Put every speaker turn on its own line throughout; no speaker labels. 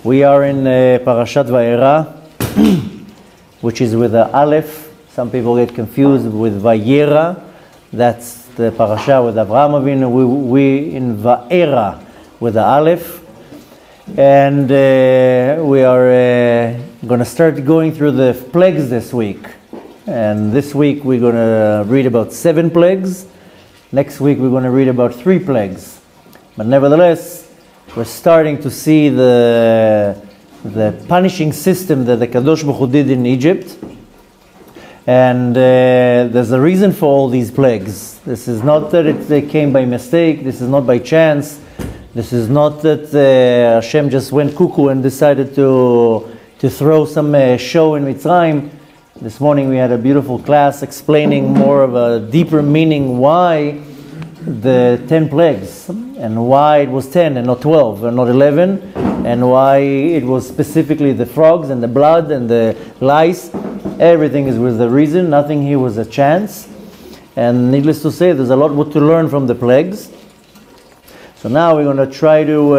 We are in Parashat Vayera, which is with the Aleph. Some people get confused with Vayera. That's the parasha with Avraham Avinu. We in Vayera with the Aleph. And we are going to start going through the plagues this week. And this week we're going to read about 7 plagues. Next week we're going to read about 3 plagues. But nevertheless, we're starting to see the punishing system that the Kadosh Baruch Hu did in Egypt. And there's a reason for all these plagues. This is not that they came by mistake. This is not by chance. This is not that Hashem just went cuckoo and decided to throw some show in Mitzrayim. This morning we had a beautiful class explaining more of a deeper meaning why the 10 plagues and why it was 10 and not 12 and not 11, and why it was specifically the frogs and the blood and the lice. Everything is with the reason. Nothing here was a chance. And needless to say, there's a lot to learn from the plagues. So now we're going to try to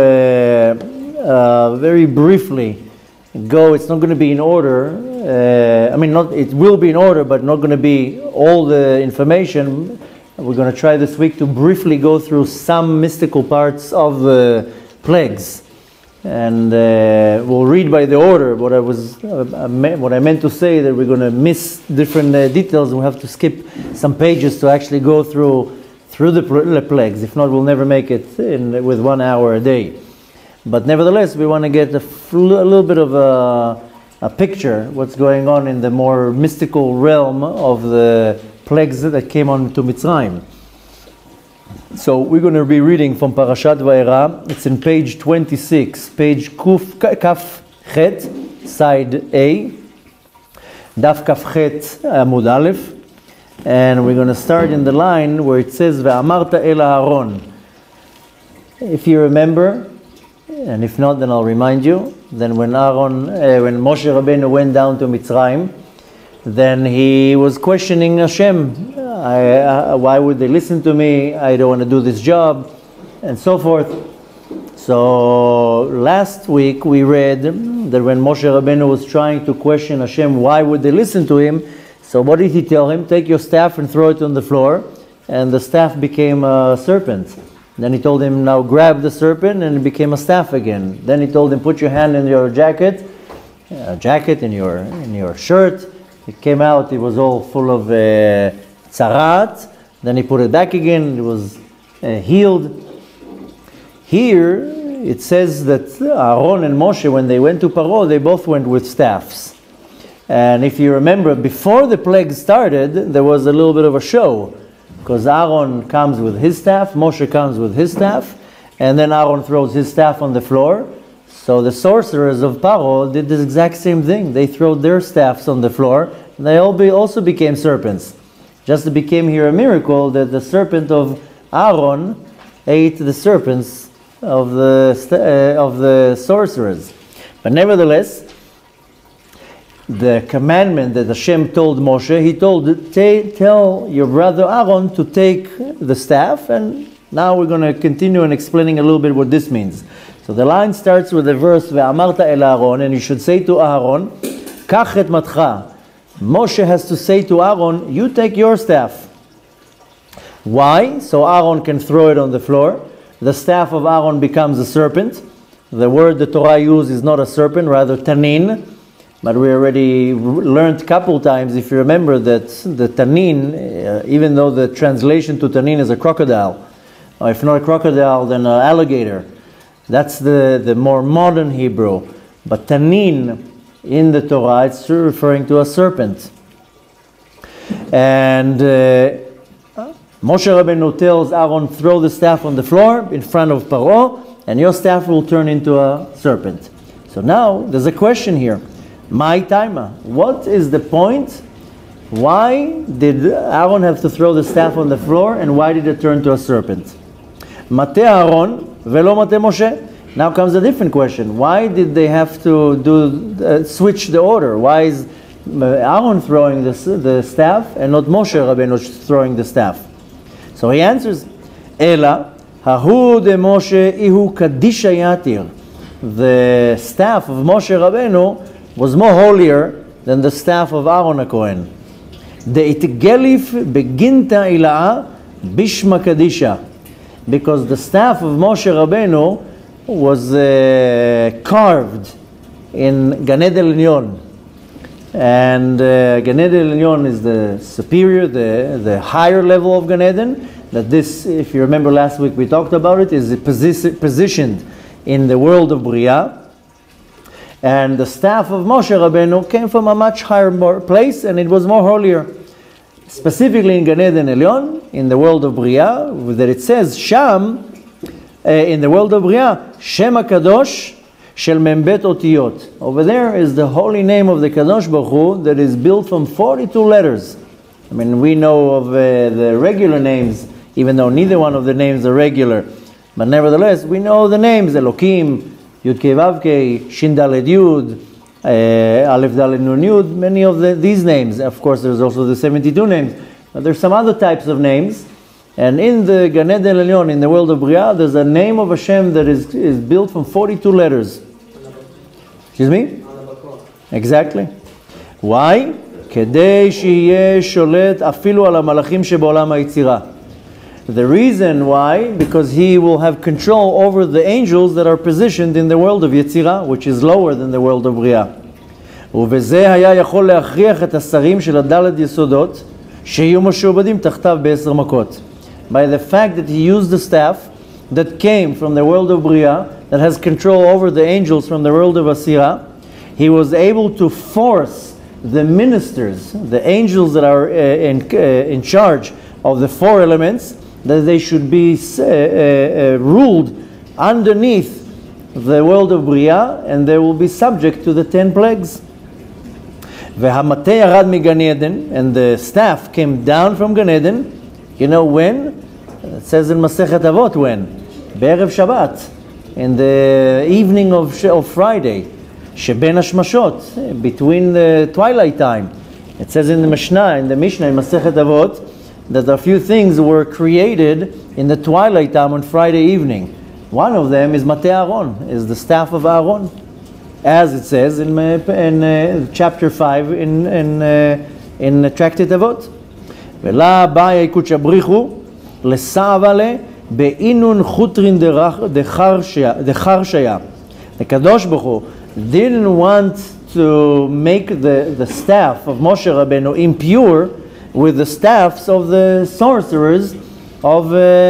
very briefly go. It's not going to be in order. It will be in order, but not going to be all the information. We're going to try this week to briefly go through some mystical parts of the plagues. And we'll read by the order. What I meant to say, that we're going to miss different details. We'll have to skip some pages to actually go through the plagues. If not, we'll never make it with 1 hour a day. But nevertheless, we want to get a little bit of a picture what's going on in the more mystical realm of the plagues that came on to Mitzrayim. So we're going to be reading from Parashat Vayera. It's in page 26, page Kaf Chet, side A, Daf Kaf Chet Amud Aleph, and we're going to start in the line where it says Ve'amarta el Aron. If you remember, and if not, then I'll remind you. Then when Moshe Rabbeinu went down to Mitzrayim, then he was questioning Hashem. Why would they listen to me? I don't want to do this job, and so forth. So last week we read that when Moshe Rabbeinu was trying to question Hashem, why would they listen to him? So what did he tell him? Take your staff and throw it on the floor, and the staff became a serpent. Then he told him, now grab the serpent, and it became a staff again. Then he told him, put your hand in your jacket, in your shirt. It came out, it was all full of tzarat. Then he put it back again, it was healed. Here, it says that Aron and Moshe, when they went to Paro, they both went with staffs. And if you remember, before the plague started, there was a little bit of a show. Because Aron comes with his staff, Moshe comes with his staff, and then Aron throws his staff on the floor. So the sorcerers of Paro did this exact same thing. They threw their staffs on the floor, and they also became serpents. Just it became here a miracle that the serpent of Aron ate the serpents of the sorcerers. But nevertheless, the commandment that Hashem told Moshe, he told, tell your brother Aron to take the staff, and now we're going to continue and explaining a little bit what this means. So the line starts with the verse, Ve'amarta el Aron, and you should say to Aaron, Kach et matcha. Moshe has to say to Aaron, you take your staff. Why? So Aaron can throw it on the floor. The staff of Aaron becomes a serpent. The word the Torah uses is not a serpent, rather tanin. But we already learned a couple times, if you remember, that the tanin, even though the translation to tanin is a crocodile, or if not a crocodile, then an alligator. That's the more modern Hebrew. But tanin in the Torah, it's referring to a serpent. And Moshe Rabbeinu tells Aaron, throw the staff on the floor in front of Paro, and your staff will turn into a serpent. So now, there's a question here. My timer. What is the point? Why did Aaron have to throw the staff on the floor, and why did it turn to a serpent? Mate Aaron velo mate Moshe. Now comes a different question. Why did they have to switch the order? Why is Aaron throwing the staff and not Moshe Rabbeinu throwing the staff? So he answers, Ela, hahu de Moshe ihu kadisha yatir. the staff of Moshe Rabbeinu was more holier than the staff of Aron HaKohen. De'itgelif beginta ila'a bishma kadisha. Because the staff of Moshe Rabbeinu was carved in Gan Eden Elyon. And Gan Eden Elyon is the superior, the higher level of Gan Eden. That this, if you remember last week we talked about it, is positioned in the world of Bria. And the staff of Moshe Rabbeinu came from a much higher place, and it was more holier. Specifically in Gan Eden Elyon, in the world of Bria, that it says, Sham, in the world of Bria, Shem HaKadosh Shel Membet Otiyot. Over there is the holy name of the Kadosh Baruch Hu that is built from 42 letters. I mean, we know of the regular names, even though neither one of the names are regular. But nevertheless, we know the names, Elokim, Yud Kei Vav Kei, Shin Daled Yud, Aleph Daled Nun Yud, many of these names. Of course, there's also the 72 names. But there's some other types of names. And in the Gan Eden Elyon, in the world of Bria, there's a name of Hashem that is built from 42 letters. Excuse me? Exactly. Why? כדי שיהיה שולט אפילו על המלאכים שבעולם היצירה. The reason why, because he will have control over the angels that are positioned in the world of Yetzirah, which is lower than the world of Bria. ובזה היה יכול להכריח את השרים של הדלת יסודות שיהיו משועבדים תחתיו ב10 מכות. By the fact that he used the staff that came from the world of Bria, that has control over the angels from the world of Asira, he was able to force the ministers, the angels that are in charge of the 4 elements, that they should be ruled underneath the world of Bria, and they will be subject to the 10 plagues. והמטה ירד מגן עדן, and the staff came down from Gan Eden. You know when? It says in Masechet Avot when? בערב Shabbat, in the evening of Friday. שבין השמשות, between the twilight time. It says in the Mishnah, in Masechet Avot, that a few things were created in the twilight time on Friday evening. One of them is Mate Aron, is the staff of Aron, as it says in chapter 5 in Tractate Avot. ולה בא יקוד שבריחו לסעבלה באינון חוטרין דחרשיה. The Kadosh Baruch Hu didn't want to make the staff of Moshe Rabbeinu impure with the staffs of the sorcerers of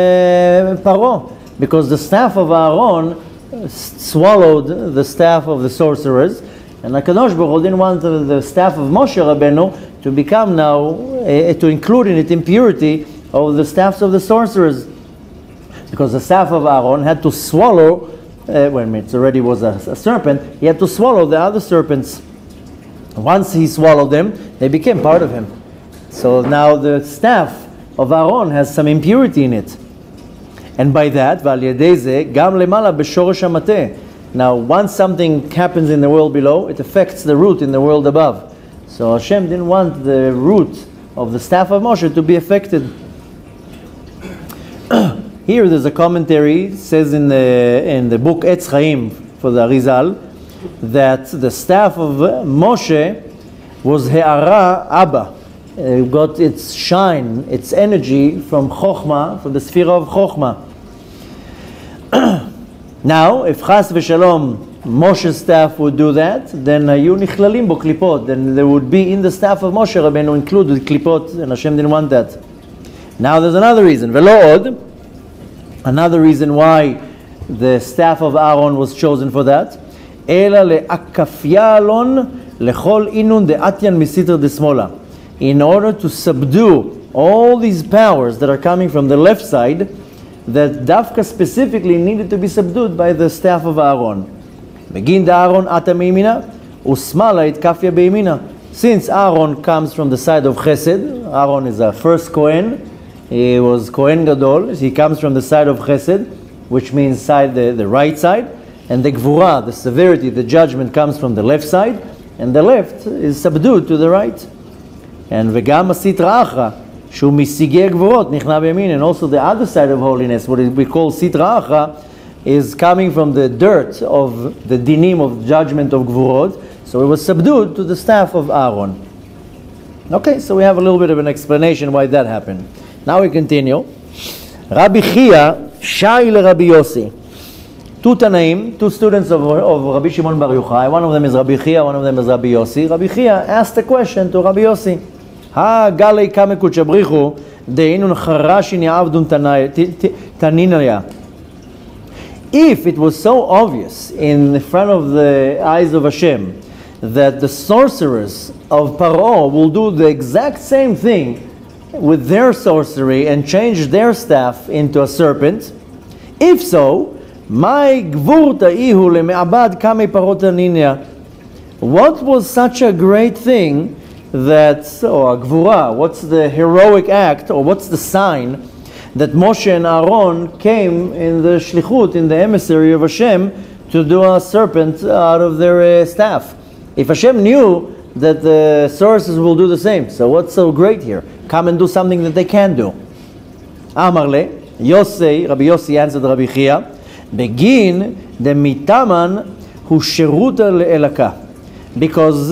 Paro, because the staff of Aron swallowed the staff of the sorcerers, and HaKadosh Baruch Hu didn't want the staff of Moshe Rabbeinu to become now, to include in it impurity of the staffs of the sorcerers, because the staff of Aron had to swallow, when it already was a serpent, he had to swallow the other serpents. Once he swallowed them, they became part of him. So now the staff of Aron has some impurity in it. And by that, now once something happens in the world below, it affects the root in the world above. So Hashem didn't want the root of the staff of Moshe to be affected. Here there's a commentary, it says in the book Etz Chaim for the Arizal, that the staff of Moshe was He'ara Abba. It got its shine, its energy from Chokhmah, from the sphere of Chokhmah. Now, if Chas v'Shalom Moshe's staff would do that, then hayu nichlalim bo klipot, then there would be in the staff of Moshe Rabbeinu included klipot, and Hashem didn't want that. Now there's another reason, velo od, another reason why the staff of Aaron was chosen for that. Ela le'akafyalon lechol inun de'atyan misitr desmola. In order to subdue all these powers that are coming from the left side, that Dafka specifically needed to be subdued by the staff of Aaron. Begin the Aaron ata meimina, usmala it kafya beimina. Since Aaron comes from the side of Chesed, Aaron is a first Kohen, he was Kohen Gadol, he comes from the side of Chesed, which means side the right side, and the Gvura, the severity, the judgment comes from the left side, and the left is subdued to the right. And v'gam sitra achra, shu misigei gvorot nichna b'yamin, and also the other side of holiness, what we call sitra achra, is coming from the dirt of the dinim of judgment of Gvurot, so it was subdued to the staff of Aron. Okay, so we have a little bit of an explanation why that happened. Now we continue. Rabbi Chia Shai le Rabbi Yossi. Two Tanaim, two students of Rabbi Shimon Bar Yochai. One of them is Rabbi Chia, one of them is Rabbi Yossi. Rabbi Chia asked a question to Rabbi Yossi. Ha galei kame kuchabrichu deinun charashin ya'avdun taninaya. If it was so obvious in front of the eyes of Hashem that the sorcerers of Paro will do the exact same thing with their sorcery and change their staff into a serpent, if so, my gvurta ihu leme'abad kame parot aninya. What was such a great thing that, or gvura, what's the heroic act, or what's the sign that Moshe and Aron came in the shlichut, in the emissary of Hashem, to do a serpent out of their staff? If Hashem knew that the sorcerers will do the same, so what's so great here? Come and do something that they can do. Amarle, Yosei, Rabbi Yossi answered Rabbi Chia, Begin the mitaman hu sheruta le'elaka. Because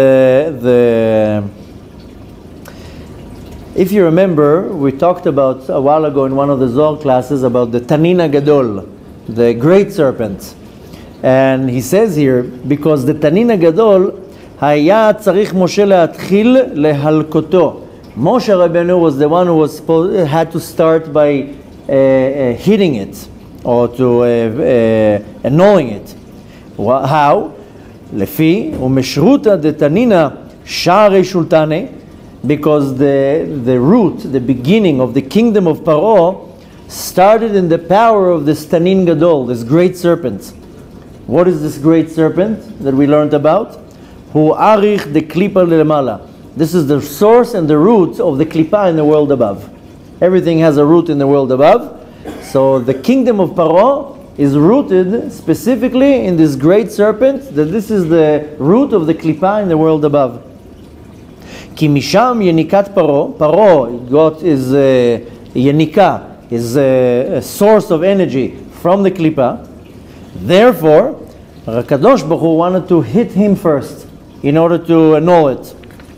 if you remember, we talked about a while ago in one of the Zohar classes about the Tanina Gadol, the great serpent. And he says here, because the Tanina Gadol, haya tzarich Moshe le'atchil lehalkoto. Moshe Rabbeinu was the one who was had to start by hitting it, or to annoying it. How? Lefi umeshruta de Tanina shari shultane, because the root, the beginning of the kingdom of Paro started in the power of this Tanin Gadol, this great serpent. What is this great serpent that we learned about? Hu arich de klipa lelemala. This is the source and the root of the klipa in the world above. Everything has a root in the world above. So the kingdom of Paro is rooted specifically in this great serpent, that this is the root of the klipa in the world above. Ki misham yenikat Paro. Paro got is yenika, is a source of energy from the klipa. Therefore, Kadosh Baruch Hu wanted to hit him first in order to annul it.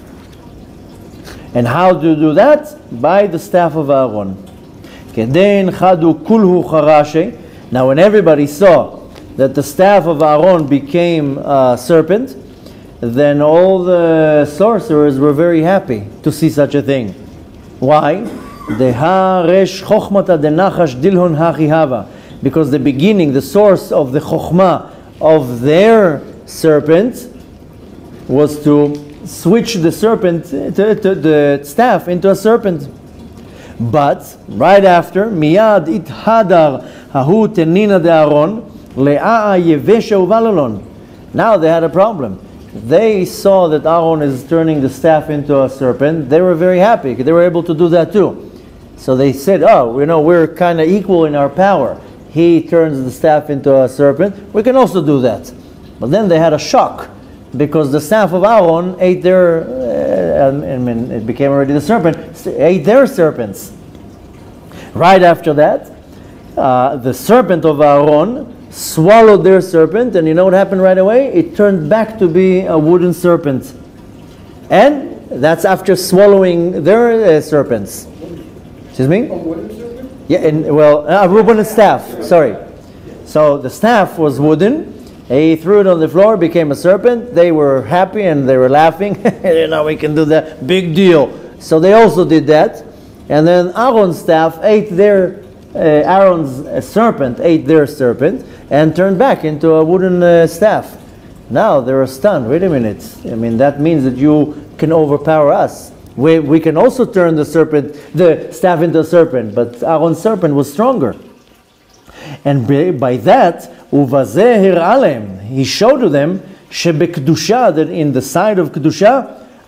And how to do that? By the staff of Aron. Now when everybody saw that the staff of Aron became a serpent, then all the sorcerers were very happy to see such a thing. Why? Because the beginning, the source of the chokhmah of their serpent was to switch the serpent, the staff, into a serpent. But right after, miyad ithadar hahu tenina de Aron le'a yevesha uvalalon. Now they had a problem. They saw that Aron is turning the staff into a serpent. They were very happy. They were able to do that too. So they said, oh, you know, we're kind of equal in our power. He turns the staff into a serpent. We can also do that. But then they had a shock, because the staff of Aron ate their, it became already the serpent, ate their serpents. Right after that, the serpent of Aron swallowed their serpent, and you know what happened right away? It turned back to be a wooden serpent. And that's after swallowing their serpents. Excuse me? A wooden serpent? Yeah, a wooden staff, sorry. So the staff was wooden. He threw it on the floor, became a serpent. They were happy and they were laughing. You know, we can do that. Big deal. So they also did that. And then Aaron's staff ate their, Aaron's serpent ate their serpent and turned back into a wooden staff. Now they were stunned. Wait a minute. I mean, that means that you can overpower us. We can also turn the staff into a serpent, but Aaron's serpent was stronger. And by that, he showed to them that in the side of Kedusha,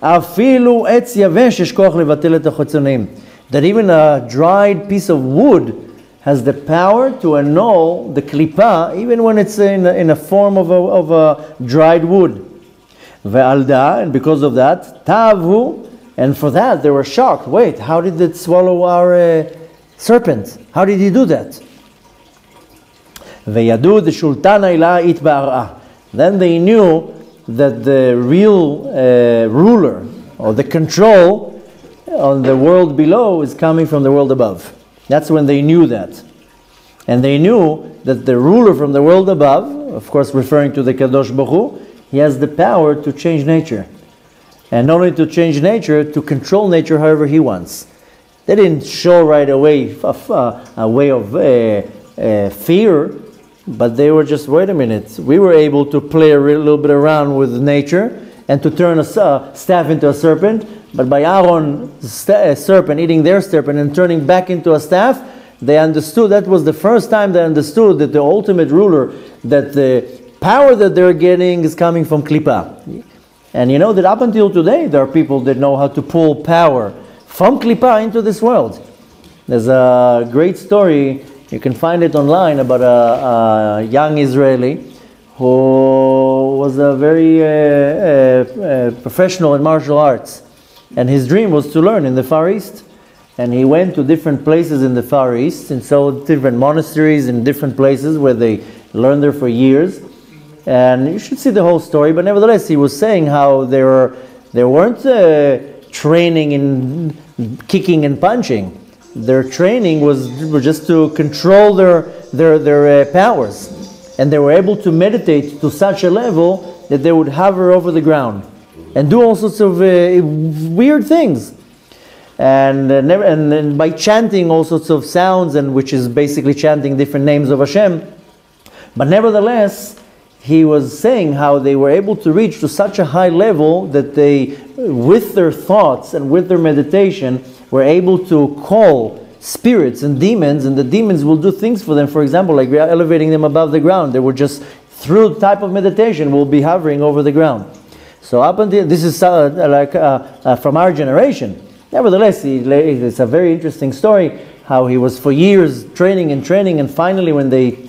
that even a dried piece of wood has the power to annul the klipa, even when it's in a form of a dried wood. And because of that, tavu, and for that they were shocked. Wait, how did it swallow our serpent? How did he do that? וידעו דשולטן האלה התבהרה. Then they knew that the real ruler, or the control on the world below, is coming from the world above. That's when they knew that. And they knew that the ruler from the world above, of course referring to the Kadosh Baruch Hu, he has the power to change nature. And not only to change nature, to control nature however he wants. They didn't show right away a way of fear, but they were just, wait a minute, we were able to play a little bit around with nature and to turn a staff into a serpent, but by Aron's serpent eating their serpent and turning back into a staff, they understood, that was the first time they understood that the ultimate ruler, that the power that they're getting is coming from Klippa. And you know that up until today there are people that know how to pull power from Klippa into this world. There's a great story, you can find it online, about a young Israeli who was a very professional in martial arts. And his dream was to learn in the Far East. And he went to different places in the Far East, and so different monasteries in different places where they learned there for years. And you should see the whole story, but nevertheless he was saying how they weren't training in kicking and punching. Their training was just to control their powers. And they were able to meditate to such a level that they would hover over the ground and do all sorts of weird things. And by chanting all sorts of sounds, and which is basically chanting different names of Hashem. But nevertheless, he was saying how they were able to reach to such a high level that they, with their thoughts and with their meditation, were able to call spirits and the demons will do things for them. For example, like we are elevating them above the ground. They were just, through type of meditation, will be hovering over the ground. So up until, this is from our generation. Nevertheless, it's a very interesting story, how he was for years training, and finally when they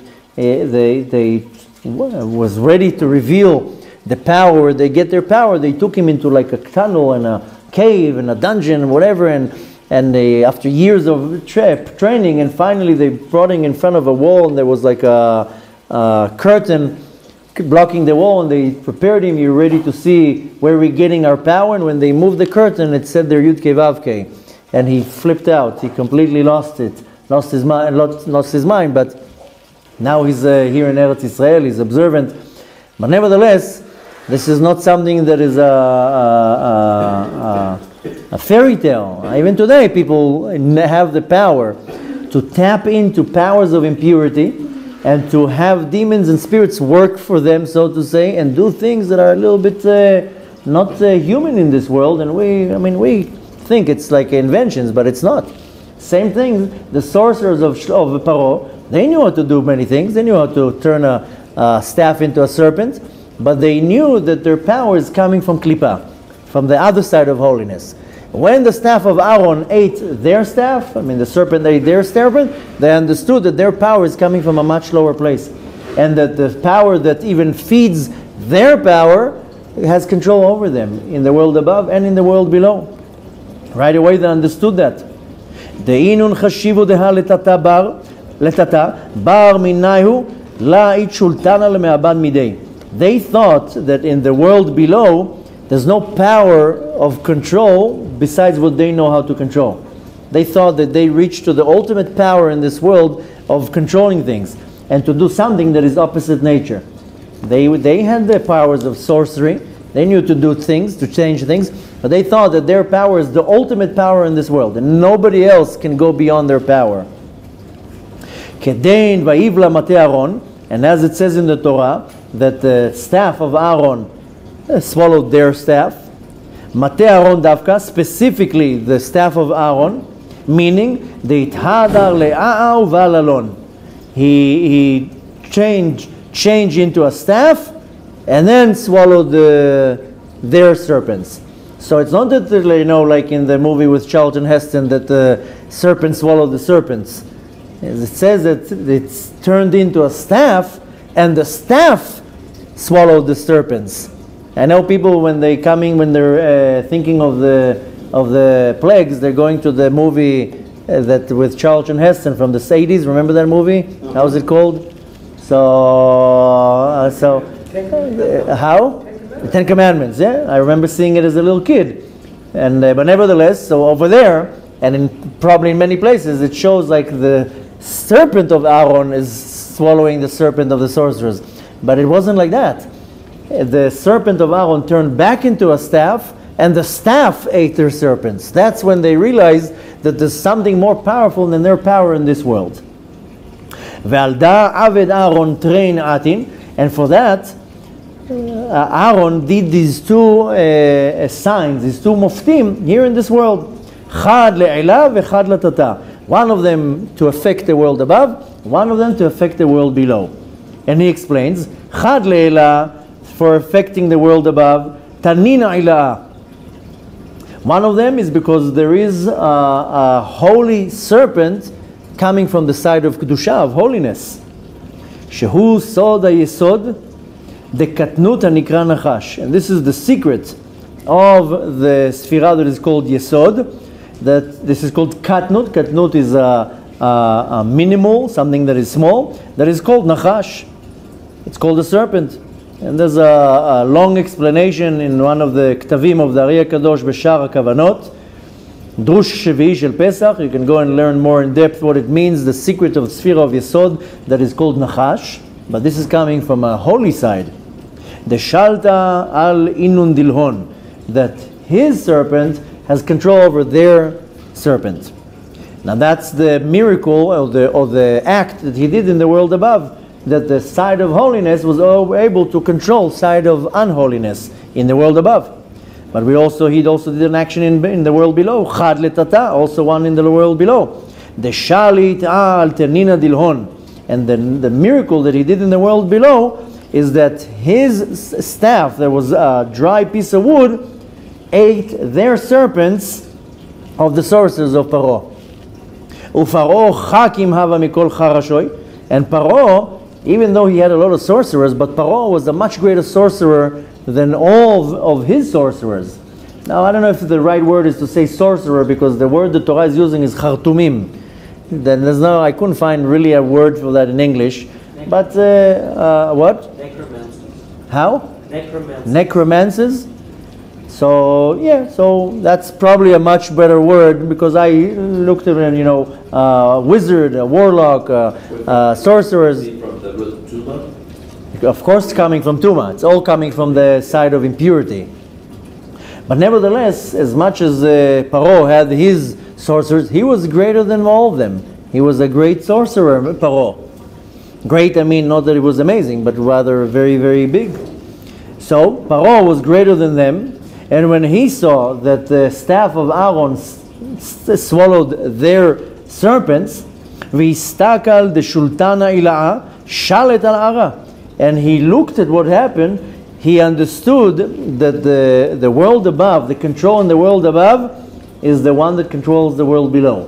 was ready to reveal the power, they get their power, they took him into like a tunnel and a cave and a dungeon and whatever, and they, after years of training, and finally they brought him in front of a wall, and there was like a curtain blocking the wall, and they prepared him, you're ready to see where we're getting our power. And when they moved the curtain, it said there Yud Kei Vav Kei, and he flipped out, he completely lost his mind, but now he's here in Eretz Israel, he's observant. But nevertheless, this is not something that is a fairy tale. Even today people have the power to tap into powers of impurity and to have demons and spirits work for them, so to say, and do things that are a little bit not human in this world. And we think it's like inventions, but it's not. Same thing, the sorcerers of Paro, they knew how to do many things. They knew how to turn a staff into a serpent, but they knew that their power is coming from Klippa, from the other side of holiness. When the staff of Aron ate their staff, the serpent ate their serpent, they understood that their power is coming from a much lower place. And that the power that even feeds their power has control over them in the world above and in the world below. Right away they understood that. De'inun chashivu deha letata bar minayu la'it shultana le'me'abad midei. They thought that in the world below there's no power of control besides what they know how to control. They thought that they reached to the ultimate power in this world of controlling things and to do something that is opposite nature. They had the powers of sorcery. They knew to do things, to change things, but they thought that their power is the ultimate power in this world and nobody else can go beyond their power. Kedein va'ivla mate Aron, and as it says in the Torah, that the staff of Aron swallowed their staff. Mate Aron davka, specifically the staff of Aron, meaning deithadar le'a'au va'lalon. He changed into a staff and then swallowed their serpents. So it's not that, like in the movie with Charlton Heston, that the serpent swallowed the serpents. It says that it's turned into a staff, and the staff swallowed the serpents. I know people when they're thinking of the plagues, they're going to the movie that with Charlton Heston from the 80s. Remember that movie? How was it called? How? The Ten Commandments, yeah? I remember seeing it as a little kid. And but nevertheless, so over there, and probably in many places, it shows like the serpent of Aron is swallowing the serpent of the sorcerers. But it wasn't like that. The serpent of Aron turned back into a staff, and the staff ate their serpents. That's when they realized that there's something more powerful than their power in this world. And for that, Aron did these two signs, these two moftim here in this world. One of them to affect the world above, one of them to affect the world below. And he explains, Chad le'ela, for affecting the world above, Tanina ila'a. One of them is because there is a holy serpent coming from the side of Kedusha, of holiness. Shehu sod ha'yesod, the katnut hanikra nachash. And this is the secret of the sphira that is called Yesod. That this is called katnut. Katnut is a minimal, something that is small, that is called nachash. It's called a serpent. And there's a long explanation in one of the ktavim of the Ari HaKadosh B'Shar HaKavanot, Drush Shevi Shel Pesach. You can go and learn more in depth what it means, the secret of Sphira of Yesod that is called Nachash. But this is coming from a holy side. The Shalta al Inun Dilhon, that his serpent has control over their serpent. Now that's the miracle or the act that he did in the world above, that the side of holiness was able to control side of unholiness in the world above. But he also did an action in the world below. Chad letata, also one in the world below. The shalit al ternina dilhon. And the miracle that he did in the world below is that his staff, there was a dry piece of wood, ate their serpents of the sorcerers of Paro. Ufaro chakim hava mikol charashoy. And Paro, even though he had a lot of sorcerers, but Paro was a much greater sorcerer than all of his sorcerers. Now, I don't know if the right word is to say sorcerer, because the word the Torah is using is chartumim. Then I couldn't find really a word for that in English. But what?
Necromancers.
How?
Necromancers.
Necromancers. So yeah, so that's probably a much better word, because I looked at it, wizard, a warlock, sorcerers. Of course, coming from Tuma. It's all coming from the side of impurity. But nevertheless, as much as Paro had his sorcerers, he was greater than all of them. He was a great sorcerer, Paro. Great, I mean, not that it was amazing, but rather very, very big. So, Paro was greater than them, and when he saw that the staff of Aron swallowed their serpents, v'istakal de shultana ila'a shalet al ara. And he looked at what happened, he understood that the world above, the control in the world above, is the one that controls the world below.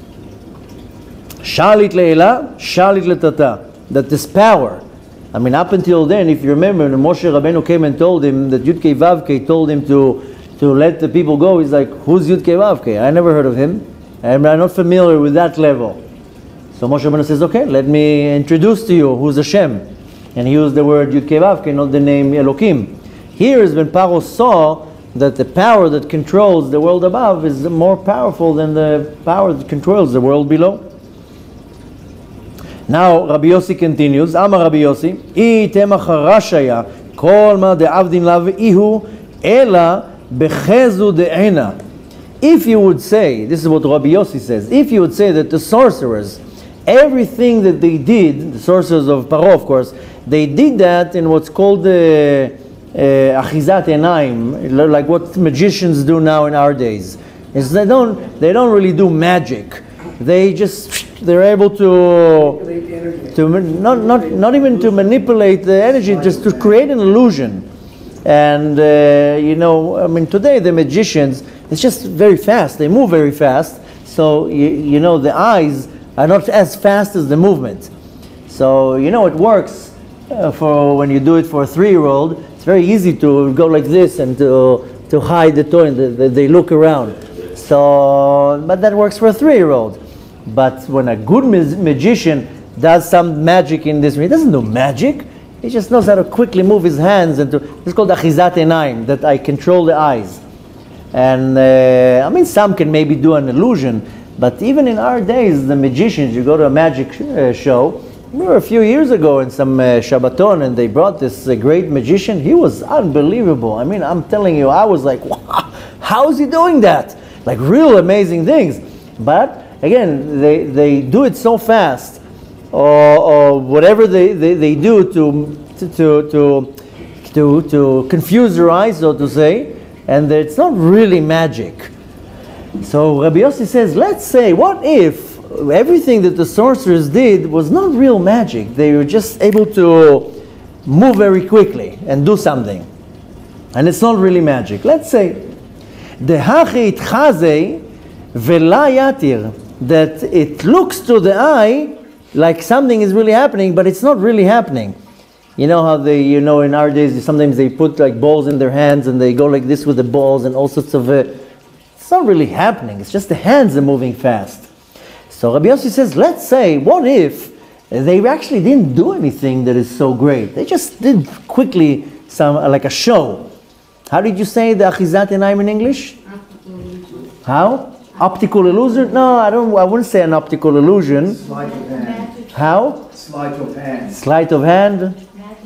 Shalit le'ela, shalit letata. That this power, I mean, up until then, if you remember, when Moshe Rabbeinu came and told him that Yudkei Vavkei told him to let the people go, he's like, who's Yudkei Vavkei? I never heard of him. I'm not familiar with that level. So Moshe Rabbeinu says, okay, let me introduce to you who's Hashem. And he used the word Yudkei Vavkei, not the name Elokim. Here is when Paro saw that the power that controls the world above is more powerful than the power that controls the world below. Now Rabbi Yossi continues, Amar Rabbi Yossi, I temach harashaya, kol ma de'avdin lav ihu, ela bechezu de'ena. If you would say, this is what Rabbi Yossi says, if you would say that the sorcerers, everything that they did, the sorcerers of Paro, of course, they did that in what's called the achizat enaim, like what magicians do now in our days. Is they don't really do magic. They're able to not even to manipulate the energy, just to create an illusion. And I mean, today the magicians, it's just very fast. They move very fast, so the eyes are not as fast as the movement. So it works for when you do it for a 3-year-old. It's very easy to go like this and to hide the toy, and they look around. So, but that works for a 3-year-old. But when a good magician does some magic in this. He doesn't do magic. He just knows how to quickly move his hands into. It's called achizat enaim, that I control the eyes. And I mean, some can maybe do an illusion, but even in our days, the magicians, you go to a magic show. We were a few years ago in some Shabbaton, and they brought this great magician. He was unbelievable. I mean, I'm telling you, I was like, wow, how is he doing that? Like real amazing things. But again, they do it so fast, or whatever they do to confuse your eyes, so to say, and it's not really magic. So Rabbi Yossi says, let's say, what if everything that the sorcerers did was not real magic? They were just able to move very quickly and do something, and it's not really magic. Let's say that it looks to the eye like something is really happening, but it's not really happening. You know how in our days, sometimes they put like balls in their hands and they go like this with the balls and all sorts of it's not really happening. It's just the hands are moving fast. So Rabbi Yossi says, let's say, what if they actually didn't do anything that is so great? They just did quickly like a show. How did you say the achizat enaim in English? How? Optical illusion? No, I wouldn't say an optical illusion.
Sleight of hand.
How?
Sleight of hand.
Sleight of hand?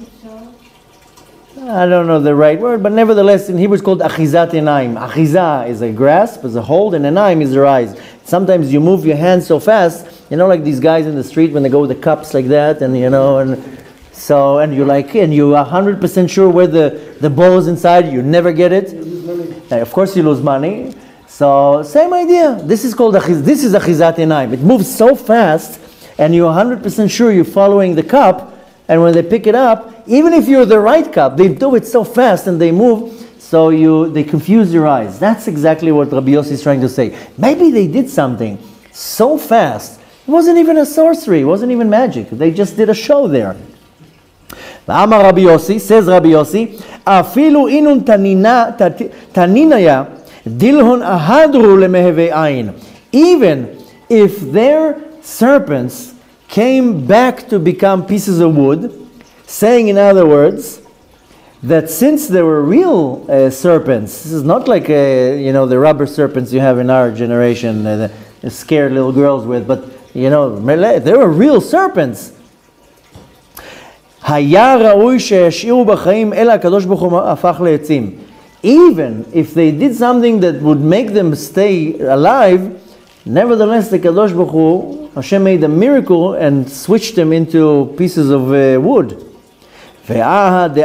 I don't know the right word, but nevertheless in Hebrew it's called achizat enaim. Achiza is a grasp, is a hold, and enaim is your eyes. Sometimes you move your hands so fast, like these guys in the street when they go with the cups like that, and you're like, and you're 100% sure where the ball is inside, you never get it. Of course you lose money. So same idea. This is called achizat enaim. It moves so fast, and you're 100% sure you're following the cup. And when they pick it up, even if you're the right cup, they do it so fast and they move, so they confuse your eyes. That's exactly what Rabbi Yossi is trying to say. Maybe they did something so fast. It wasn't even a sorcery. It wasn't even magic. They just did a show there. Amar Rabbi Yossi, says Rabbi Yossi, Afilu inun taninaya dilhon ahadru lemeheve ayin. Even if their serpents came back to become pieces of wood, saying in other words, that since there were real serpents, this is not like the rubber serpents you have in our generation, the scared little girls with, but there were real serpents. Even if they did something that would make them stay alive, nevertheless the Kadosh Baruch Hu, Hashem made a miracle and switched them into pieces of wood. And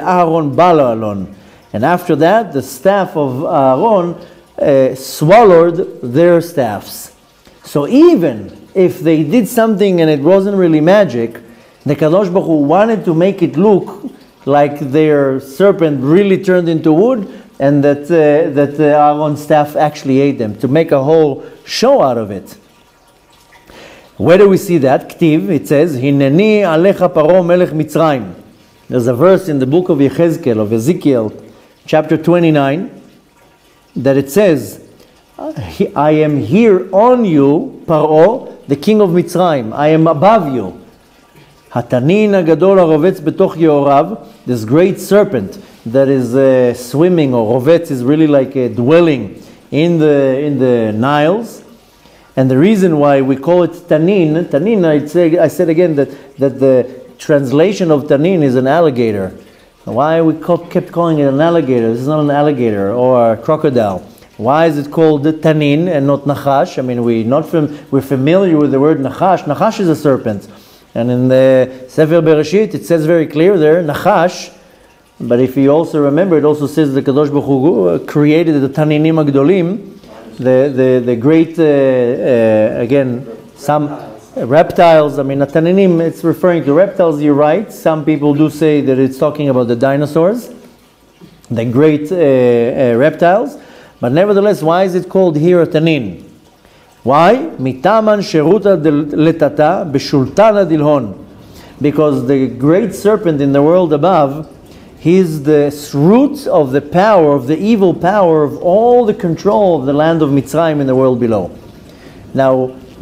after that, the staff of Aron swallowed their staffs. So even if they did something and it wasn't really magic, the Kadosh Baruch Hu wanted to make it look like their serpent really turned into wood, and that Aaron's staff actually ate them, to make a whole show out of it. Where do we see that? Ktiv, it says, Hineni alecha paro melech Mitzrayim. There's a verse in the book of Ezekiel, chapter 29, that it says, I am here on you, Paro, the king of Mitzrayim. I am above you. Hatanin hagadol harovetz betoch yehorav, this great serpent that is swimming, or rovetz is really like dwelling in the Niles. And the reason why we call it Tanin, I said again that the translation of Tanin is an alligator. Why we kept calling it an alligator? This is not an alligator or a crocodile. Why is it called Tanin and not Nachash? I mean, we're familiar with the word Nachash. Nachash is a serpent. And in the Sefer Bereshit, it says very clear there, Nachash. But if you also remember, it also says the Kadosh Baruch Hu created the Taninim Agdolim, the great, again, some reptiles. I mean, Taninim, it's referring to reptiles, you're right. Some people do say that it's talking about the dinosaurs, the great reptiles. But nevertheless, why is it called here a Tanin? Why? Mitaman sheruta letata b'shultana dilhon. Because the great serpent in the world above, he's the root of the power, of the evil power of all the control of the land of Mitzrayim in the world below. Now,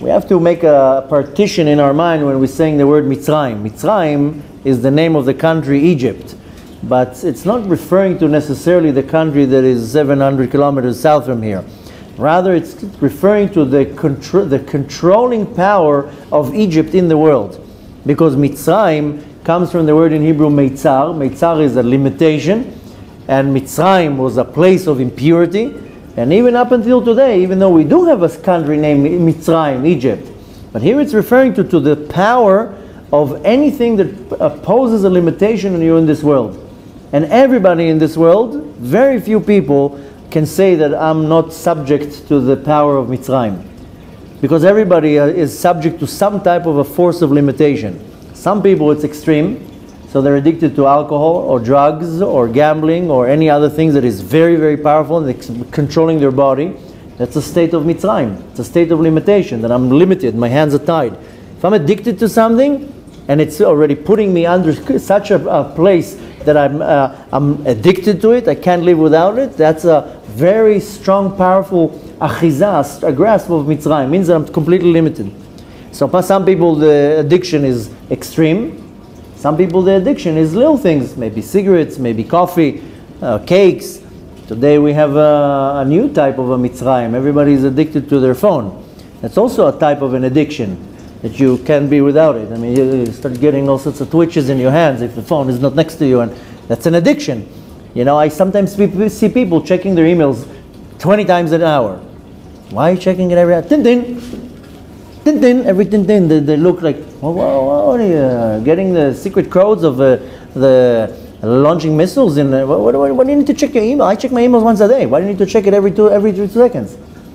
we have to make a partition in our mind when we're saying the word Mitzrayim. Mitzrayim is the name of the country Egypt, but it's not referring to necessarily the country that is 700 kilometers south from here. Rather, it's referring to the controlling power of Egypt in the world, because Mitzrayim comes from the word in Hebrew Meitzar. Meitzar is a limitation, and Mitzrayim was a place of impurity. And even up until today, even though we do have a country named Mitzrayim, Egypt, but here it's referring to the power of anything that poses a limitation on you in this world. And everybody in this world, very few people can say that I'm not subject to the power of Mitzrayim. Because everybody is subject to some type of a force of limitation. Some people it's extreme, so they're addicted to alcohol or drugs or gambling or any other things that is very, very powerful and it's controlling their body. That's a state of Mitzrayim. It's a state of limitation, that I'm limited, my hands are tied. If I'm addicted to something and it's already putting me under such a place that I'm addicted to it, I can't live without it, that's a very strong, powerful achizah, a grasp of Mitzrayim. It means that I'm completely limited. So for some people the addiction is extreme. Some people the addiction is little things, maybe cigarettes, maybe coffee, cakes. Today we have a new type of a Mitzrayim. Everybody is addicted to their phone. That's also a type of an addiction that you can't be without it. I mean, you start getting all sorts of twitches in your hands if the phone is not next to you, and that's an addiction. You know, I sometimes see people checking their emails 20 times an hour. Why are you checking it every hour? Tin-tin, every tin-tin, they look like, what are you, getting the secret codes of the launching missiles? What do you need to check your email? I check my emails once a day. Why do you need to check it every 2 seconds?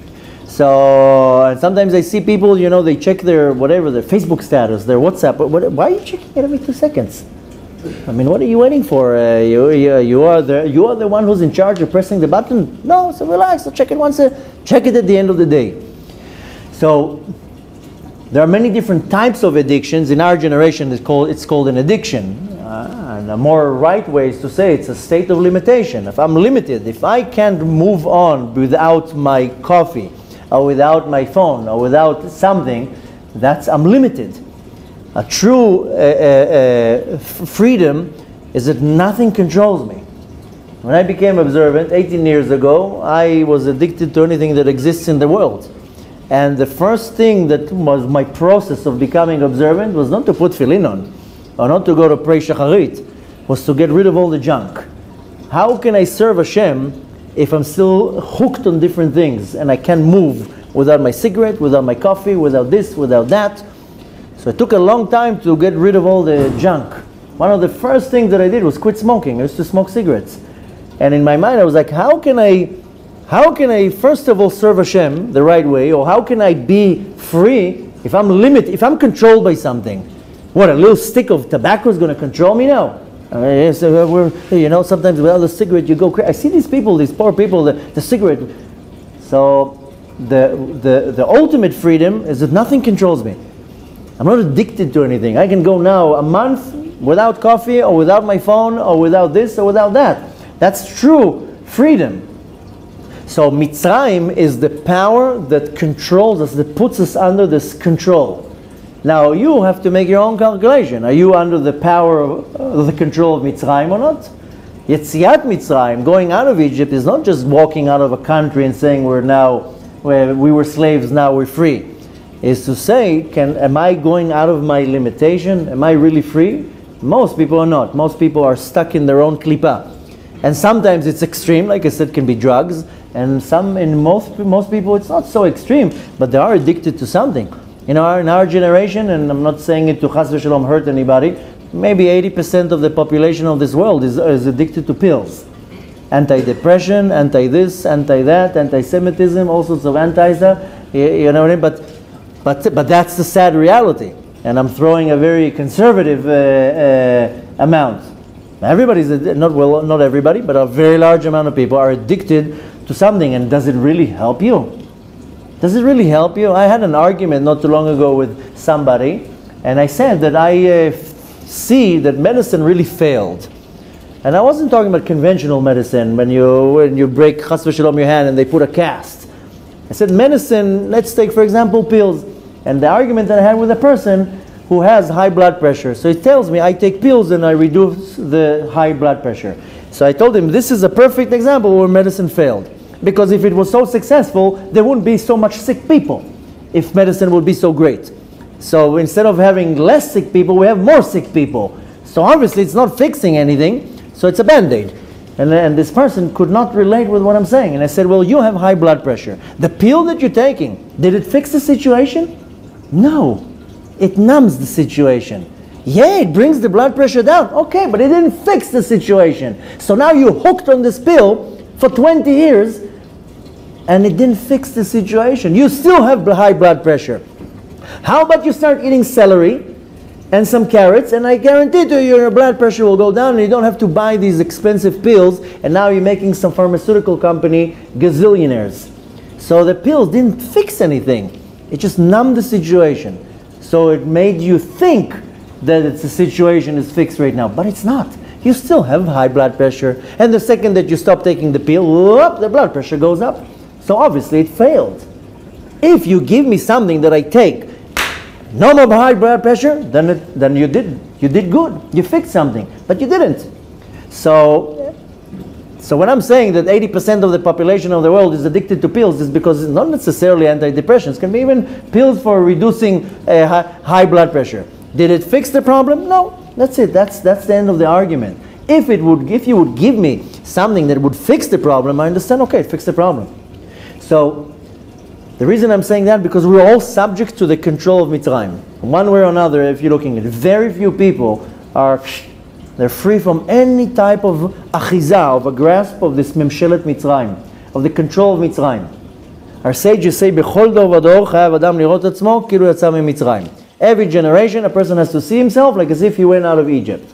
So, and sometimes I see people, you know, they check their Facebook status, their WhatsApp. Why are you checking it every 2 seconds? I mean, what are you waiting for? You are the one who's in charge of pressing the button? No, so relax, so check it at the end of the day. So, there are many different types of addictions. In our generation, it's called an addiction. And a more right way is to say it's a state of limitation. If I'm limited, if I can't move on without my coffee, or without my phone, or without something, I'm limited. A true freedom is that nothing controls me. When I became observant 18 years ago, I was addicted to anything that exists in the world. And the first thing that was my process of becoming observant was not to put tefillin on, or not to go to pray shacharit, was to get rid of all the junk. How can I serve Hashem if I'm still hooked on different things and I can't move without my cigarette, without my coffee, without this, without that? So it took a long time to get rid of all the junk. One of the first things that I did was quit smoking. I used to smoke cigarettes. And in my mind I was like, how can I first of all serve Hashem the right way, or how can I be free if I'm limited, if I'm controlled by something? What, a little stick of tobacco is going to control me now? You know, sometimes without the cigarette you go crazy. I see these people, these poor people, the cigarette. So the ultimate freedom is that nothing controls me. I'm not addicted to anything. I can go now a month without coffee, or without my phone, or without this, or without that. That's true freedom. So Mitzrayim is the power that controls us, that puts us under this control. Now you have to make your own calculation. Are you under the power of the control of Mitzrayim or not? Yetziat Mitzrayim, going out of Egypt, is not just walking out of a country and saying we were slaves, now we're free. Is to say, am I going out of my limitation? Am I really free? Most people are not. Most people are stuck in their own klipa. And sometimes it's extreme, like I said, can be drugs. And most people it's not so extreme, but they are addicted to something. In our generation, and I'm not saying it to chas v'shalom hurt anybody, maybe 80% of the population of this world is addicted to pills. Anti-depression, anti-this, anti-that, anti-Semitism, all sorts of anti-that. You know what I mean? But that's the sad reality. And I'm throwing a very conservative amount. Everybody's not everybody, but a very large amount of people are addicted to something. And does it really help you? Does it really help you? I had an argument not too long ago with somebody, and I said that I see that medicine really failed. And I wasn't talking about conventional medicine, when you break chas v'shalom your hand and they put a cast. I said medicine, let's take for example pills. and the argument that I had with a person who has high blood pressure. So he tells me, I take pills and I reduce the high blood pressure. So I told him, this is a perfect example where medicine failed. Because if it was so successful, there wouldn't be so much sick people if medicine would be so great. So instead of having less sick people, we have more sick people. So obviously it's not fixing anything, so it's a band-aid. And this person could not relate with what I'm saying. And I said, well, you have high blood pressure. The pill that you're taking, did it fix the situation? No. It numbs the situation. Yeah, it brings the blood pressure down. Okay, but it didn't fix the situation. So now you're hooked on this pill for 20 years, and it didn't fix the situation. You still have high blood pressure. How about you start eating celery and some carrots, and I guarantee to you your blood pressure will go down and you don't have to buy these expensive pills, and now you're making some pharmaceutical company gazillionaires. So the pills didn't fix anything. It just numbed the situation. So it made you think that the situation is fixed right now, but it's not. You still have high blood pressure, and the second that you stop taking the pill, whoop, the blood pressure goes up. So obviously it failed. If you give me something that I take, no more high blood pressure, then you did good. You fixed something, but you didn't. So when I'm saying that 80% of the population of the world is addicted to pills, is because it's not necessarily antidepressants. It can be even pills for reducing high blood pressure. Did it fix the problem? No. That's it. That's the end of the argument. If you would give me something that would fix the problem, I understand. Okay, fix the problem. So the reason I'm saying that, because we're all subject to the control of Mitzrayim. One way or another, if you're looking at it, very few people they're free from any type of achiza, of a grasp of this Memshelet Mitzrayim, of the control of Mitzrayim. Our sages say, B'chol dor v'dor chayav adam lirot atzmo kilu yatsa miMitzrayim. Every generation, a person has to see himself like as if he went out of Egypt.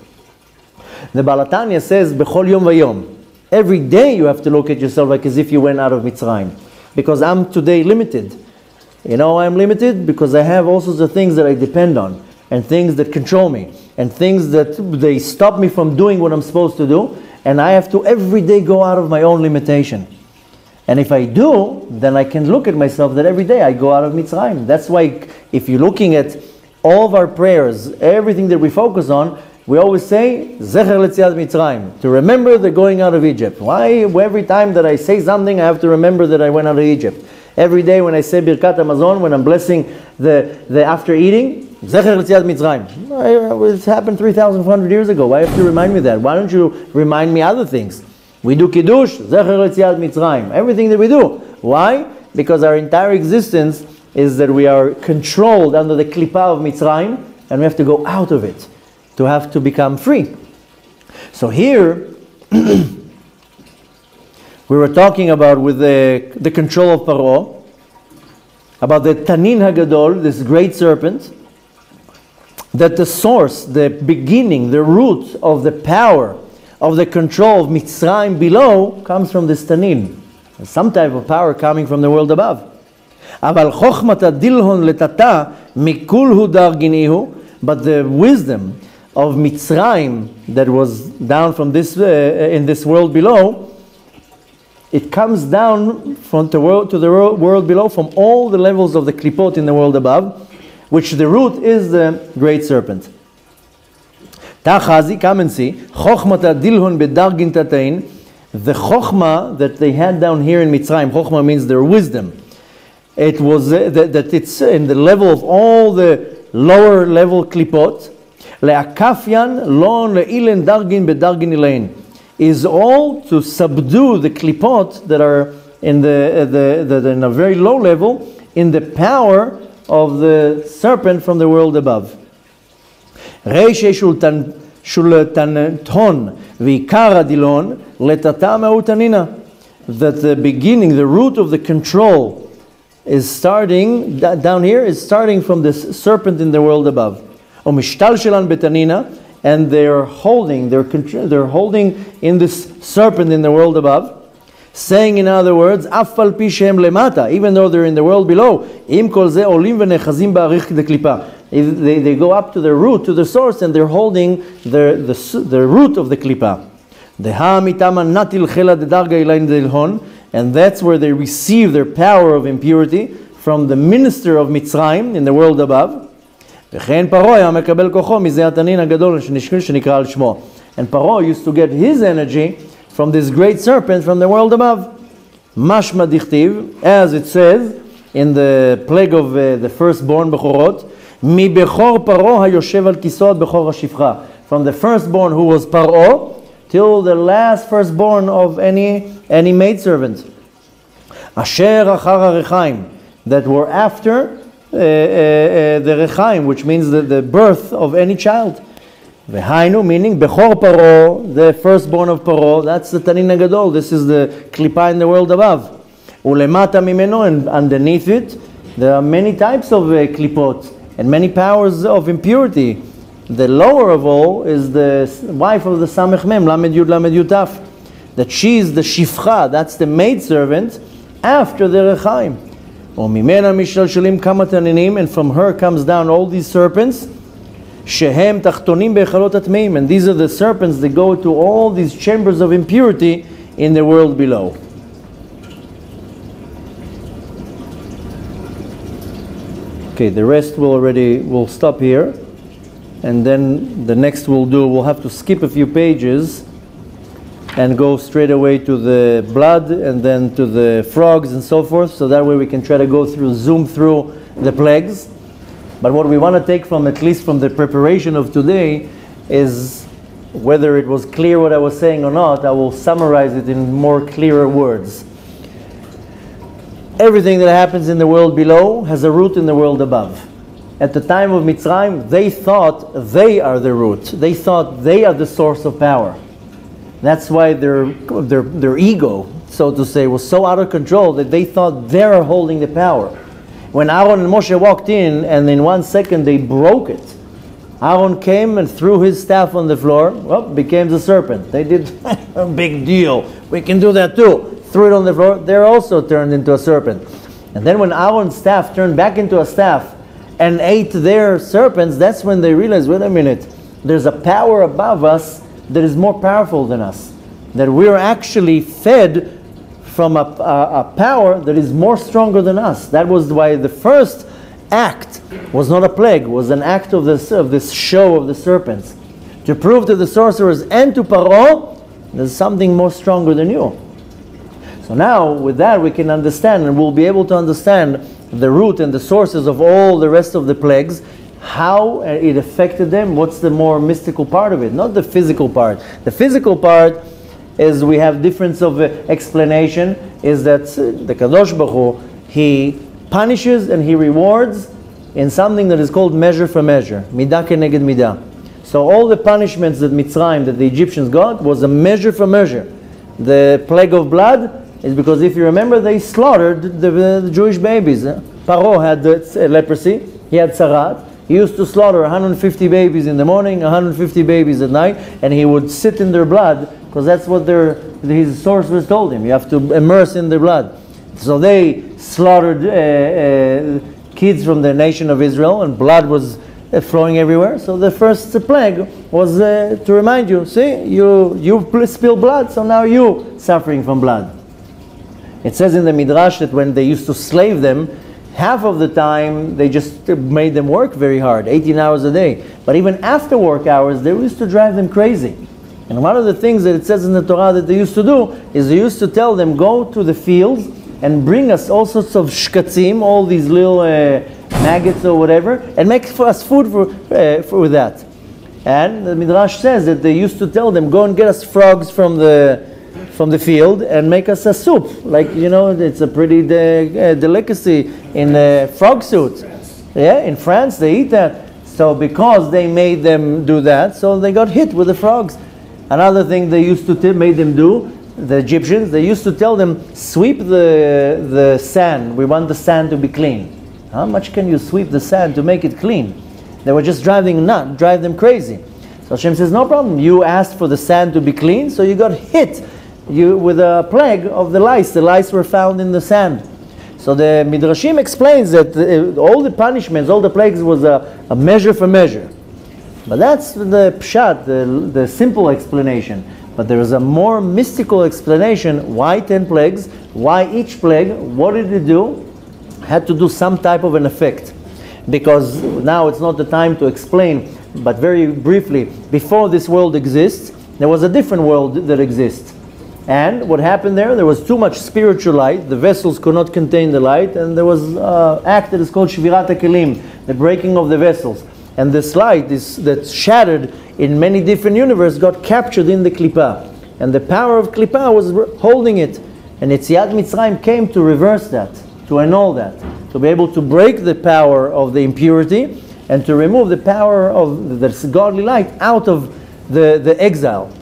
The Baal HaTanya says, B'chol yom v'yom. Every day you have to look at yourself like as if you went out of Mitzrayim. Because I'm today limited. You know I'm limited? Because I have all sorts of things that I depend on, and things that control me, and things that they stop me from doing what I'm supposed to do, and I have to every day go out of my own limitation. And if I do, then I can look at myself that every day I go out of Mitzrayim. That's why if you're looking at all of our prayers, everything that we focus on, we always say, Zecher Letziat Mitzrayim, to remember the going out of Egypt. Why? Every time that I say something, I have to remember that I went out of Egypt. Every day when I say Birkat Hamazon, when I'm blessing the after eating, Zecher Letziat Mitzrayim. It happened 3,400 years ago. Why have to remind me that? Why don't you remind me other things? We do Kiddush, Zecher Letziat Mitzrayim. Everything that we do. Why? Because our entire existence is that we are controlled under the Klippah of Mitzrayim, and we have to go out of it to have to become free. So here, we were talking about with the control of Paro, about the Tanin Hagadol, this great serpent, that the source, the beginning, the root of the power of the control of Mitzrayim below comes from this Tanin. Some type of power coming from the world above. אבל חוכמת הדילהון לטאטא מכול הודר גיניהו, but the wisdom of Mitzrayim that was down from this in this world below, it comes down from the world to the world below from all the levels of the klipot in the world above, which the root is the great serpent. Tachazi, come and see. Chochmata dilhon bedargin tatain, the chochma that they had down here in Mitzrayim. Chochma means their wisdom. It was that it's in the level of all the lower level klipot. Le'akafian lon le'ilen dargin bedargin ilain, is all to subdue the klipot that are in in a very low level in the power of the serpent from the world above. Reishe shultan ton v'ikara dilon letata meutanina, that the beginning, the root of the control is starting down here, is starting from this serpent in the world above. Umishtal shelan betanina, and they're holding in this serpent in the world above, saying, in other words, afal pi shem lemata, even though they're in the world below, im kol ze olim v'nechazim ba'arich deklipa. They go up to the root, to the source, and they're holding the root of the klipa. Deha mitama natil chela dedarga ilain delhon, and that's where they receive their power of impurity from the minister of Mitzrayim in the world above. וכן פרעה היה מקבל כוחו מזה התנין הגדול שנקרא על שמו. And Paro used to get his energy from this great serpent from the world above. Mashma dichtiv, as it says in the plague of the firstborn Bechorot, Mi Bechor Paro hayoshev al kisod Bechor hashifcha. From the firstborn who was Paro till the last firstborn of any maidservant. Asher achar harechaim, that were after the rechaim, which means the birth of any child. V'hainu, meaning Bechor Paro, the firstborn of Paro, that's the Tanin HaGadol, this is the Klippa in the world above. Ulemata mimeno, and underneath it, there are many types of Klipot, and many powers of impurity. The lower of all is the wife of the Samech Mem, Lamed Yud Lamed Yutaf, that she is the Shifcha, that's the maidservant, after the Rechaim. Umimena mishalshalim kama taninim, and from her comes down all these serpents, Shehem tachtonim be'echalot atmeim, and these are the serpents that go to all these chambers of impurity in the world below. Okay, the rest we'll stop here, and then the next we'll have to skip a few pages and go straight away to the blood and then to the frogs and so forth, so that way we can try to zoom through the plagues. But what we want to take from, at least from the preparation of today, is whether it was clear what I was saying or not. I will summarize it in more clearer words. Everything that happens in the world below has a root in the world above. At the time of Mitzrayim, they thought they are the root. They thought they are the source of power. That's why their ego, so to say, was so out of control that they thought they are holding the power. When Aron and Moshe walked in, and in 1 second they broke it. Aron came and threw his staff on the floor, well, became the serpent. They did a big deal. We can do that too. Threw it on the floor, they're also turned into a serpent. And then when Aaron's staff turned back into a staff and ate their serpents, that's when they realized, wait a minute, there's a power above us that is more powerful than us. That we're actually fed from a power that is more stronger than us. That was why the first act was not a plague, was an act of this show of the serpents. To prove to the sorcerers and to Paro, there's something more stronger than you. So now, with that, we can understand, and we'll be able to understand the root and the sources of all the rest of the plagues, how it affected them, what's the more mystical part of it, not the physical part. The physical part is we have difference of explanation, is that the Kadosh Baruch Hu, He punishes and He rewards in something that is called measure for measure, midah keneged midah. So all the punishments that Mitzrayim, that the Egyptians got, was a measure for measure. The plague of blood is because, if you remember, they slaughtered the Jewish babies. Paro had leprosy, he had tzarat. He used to slaughter 150 babies in the morning, 150 babies at night, and he would sit in their blood, because that's what his sorcerers told him. You have to immerse in their blood. So they slaughtered kids from the nation of Israel, and blood was flowing everywhere. So the first plague was to remind you, see, you spill blood, so now you suffering from blood. It says in the Midrash that when they used to slave them, half of the time they just made them work very hard, 18 hours a day. But even after work hours, they used to drive them crazy. And one of the things that it says in the Torah that they used to do is they used to tell them, go to the fields and bring us all sorts of shkatzim, all these little maggots or whatever, and make for us food with that. And the Midrash says that they used to tell them, go and get us frogs from the field and make us a soup. Like, you know, it's a pretty delicacy in frog soup. Yeah, in France they eat that. So because they made them do that, so they got hit with the frogs. Another thing they used to made them do, the Egyptians, they used to tell them, sweep the sand. We want the sand to be clean. How much can you sweep the sand to make it clean? They were just drive them crazy. So Hashem says, no problem. You asked for the sand to be clean, so you got hit with a plague of the lice. The lice were found in the sand. So the Midrashim explains that all the punishments, all the plagues was a measure for measure. But that's the pshat, the simple explanation. But there is a more mystical explanation. Why 10 plagues? Why each plague? What did it do? had to do some type of an effect. Because now it's not the time to explain, but very briefly, before this world exists, there was a different world that exists. And what happened there? There was too much spiritual light, the vessels could not contain the light, and there was an act that is called Shvirat HaKelim, the breaking of the vessels. And this light that's shattered in many different universes got captured in the Klippa. And the power of Klippa was holding it. And Yetziat Mitzrayim came to reverse that, to annul that, to be able to break the power of the impurity and to remove the power of the godly light out of the exile.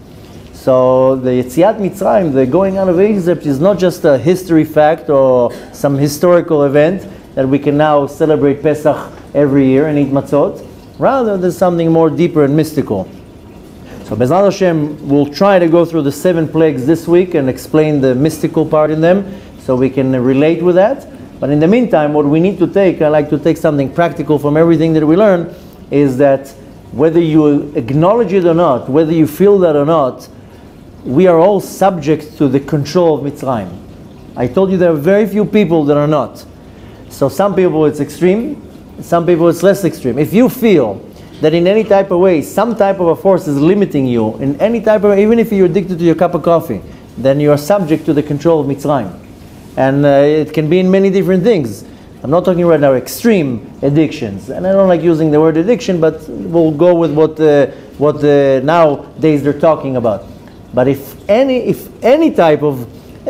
So the Yetziat Mitzrayim, the going out of Egypt, is not just a history fact or some historical event that we can now celebrate Pesach every year and eat matzot. Rather, there's something more deeper and mystical. So Be'ezrat Hashem, we'll try to go through the 7 plagues this week and explain the mystical part in them so we can relate with that. But in the meantime, what we need to take, I like to take something practical from everything that we learn, is that whether you acknowledge it or not, whether you feel that or not, we are all subject to the control of Mitzrayim. I told you there are very few people that are not. So some people it's extreme, some people it's less extreme. If you feel that in any type of way, some type of a force is limiting you, in any type of, even if you're addicted to your cup of coffee, then you are subject to the control of Mitzrayim. And it can be in many different things. I'm not talking right now extreme addictions, and I don't like using the word addiction, but we'll go with what nowadays they're talking about. But if any type of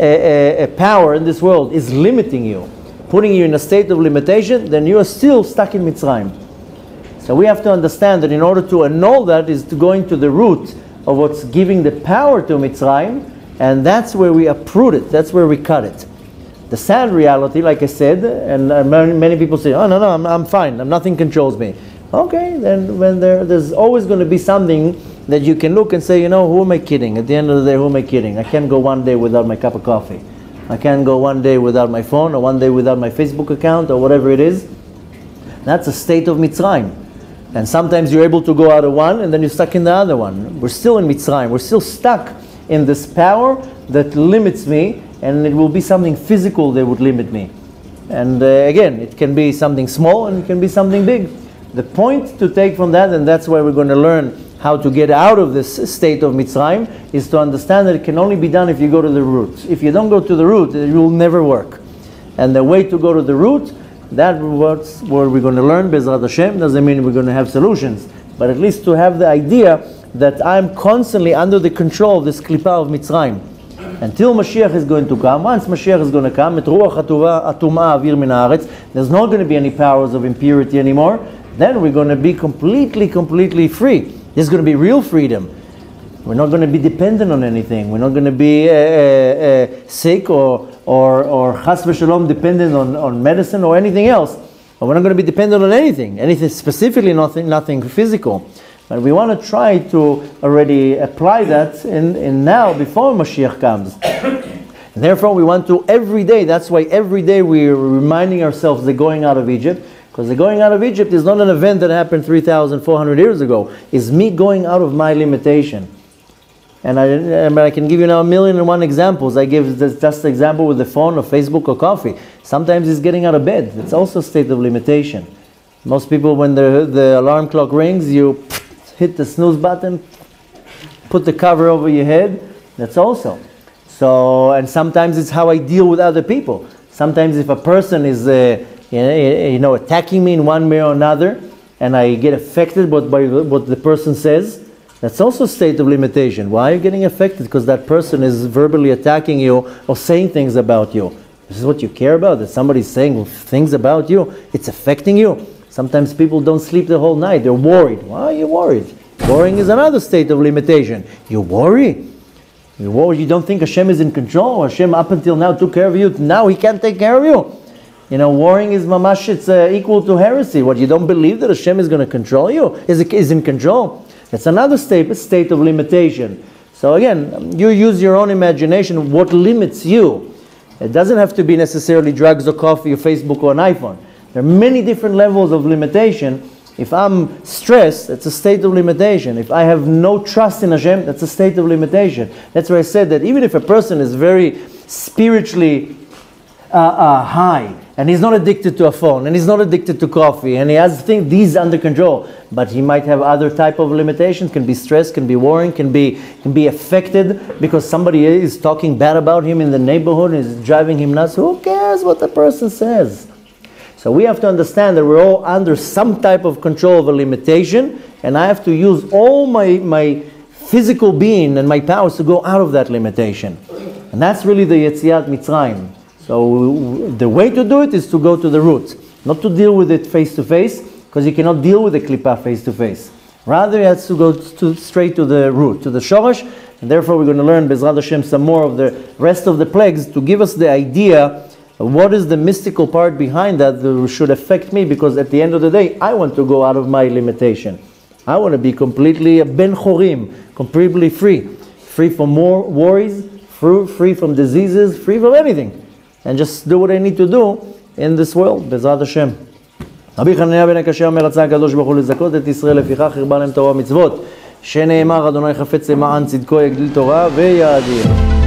power in this world is limiting you, putting you in a state of limitation, then you are still stuck in Mitzrayim. So we have to understand that in order to annul that is to go into the root of what's giving the power to Mitzrayim, and that's where we uproot it, that's where we cut it. The sad reality, like I said, and many people say, oh no, I'm fine, nothing controls me. Okay, then when there's always going to be something that you can look and say, you know, who am I kidding? At the end of the day, who am I kidding? I can't go one day without my cup of coffee. I can't go one day without my phone, or one day without my Facebook account, or whatever it is. That's a state of Mitzrayim. And sometimes you're able to go out of one, and then you're stuck in the other one. We're still in Mitzrayim. We're still stuck in this power that limits me, and it will be something physical that would limit me. And again, it can be something small, and it can be something big. The point to take from that, and that's why we're going to learn how to get out of this state of Mitzrayim, is to understand that it can only be done if you go to the root. If you don't go to the root, it will never work. And the way to go to the root, that's what we're going to learn, Be'ezrat Hashem. Doesn't mean we're going to have solutions, but at least to have the idea that I'm constantly under the control of this Klippa of Mitzrayim. Until Mashiach is going to come. Once Mashiach is going to come, et ruach atumah avir min haaretz, there's not going to be any powers of impurity anymore. Then we're going to be completely free. There's going to be real freedom. We're not going to be dependent on anything. We're not going to be sick or chas v'shalom dependent on medicine or anything else. But we're not going to be dependent on anything specifically, nothing physical. But we want to try to already apply that in now before Mashiach comes. And therefore we want to every day, that's why every day we're reminding ourselves the going out of Egypt, because the going out of Egypt is not an event that happened 3,400 years ago. It's me going out of my limitation. And I can give you now 1,000,001 examples. I gave just an example with the phone or Facebook or coffee. Sometimes it's getting out of bed. It's also a state of limitation. Most people, when the alarm clock rings, you hit the snooze button, put the cover over your head. That's also. So, and sometimes it's how I deal with other people. Sometimes if a person is attacking me in one way or another, and I get affected by what the person says, that's also a state of limitation. Why are you getting affected? Because that person is verbally attacking you or saying things about you. This is what you care about, that somebody's saying things about you. It's affecting you. Sometimes people don't sleep the whole night. They're worried. Why are you worried? Worrying is another state of limitation. You worry? You worry? You don't think Hashem is in control? Hashem up until now took care of you. Now He can't take care of you. You know, worrying is mamash, it's equal to heresy. What, you don't believe that Hashem is going to control you? Is in control? That's another state of limitation. So again, you use your own imagination. What limits you? It doesn't have to be necessarily drugs or coffee or Facebook or an iPhone. There are many different levels of limitation. If I'm stressed, that's a state of limitation. If I have no trust in Hashem, that's a state of limitation. That's why I said that even if a person is very spiritually high, and he's not addicted to a phone, and he's not addicted to coffee, and he has these under control, but he might have other type of limitations, can be stressed, can be worrying, can be affected because somebody is talking bad about him in the neighborhood, is driving him nuts. Who cares what the person says? So we have to understand that we're all under some type of control of a limitation, and I have to use all my physical being and my powers to go out of that limitation. And that's really the Yetziat Mitzrayim. So the way to do it is to go to the root, not to deal with it face to face, because you cannot deal with the klipa face to face. Rather, you have to go straight to the root, to the shorash, and therefore we're going to learn Bezrat Hashem some more of the rest of the plagues to give us the idea of what is the mystical part behind that should affect me, because at the end of the day, I want to go out of my limitation. I want to be completely a ben chorim, completely free from more worries, free from diseases, free from anything, and just do what I need to do in this world. Bezrat Hashem. רבי חנניה בן הקשה אומר רצה הקדוש ברוך הוא לזכות את ישראל, לפיכך הרבה להם תורה ומצוות, שנאמר אדוני חפץ למען צדקו יגדיל תורה ויאדיר.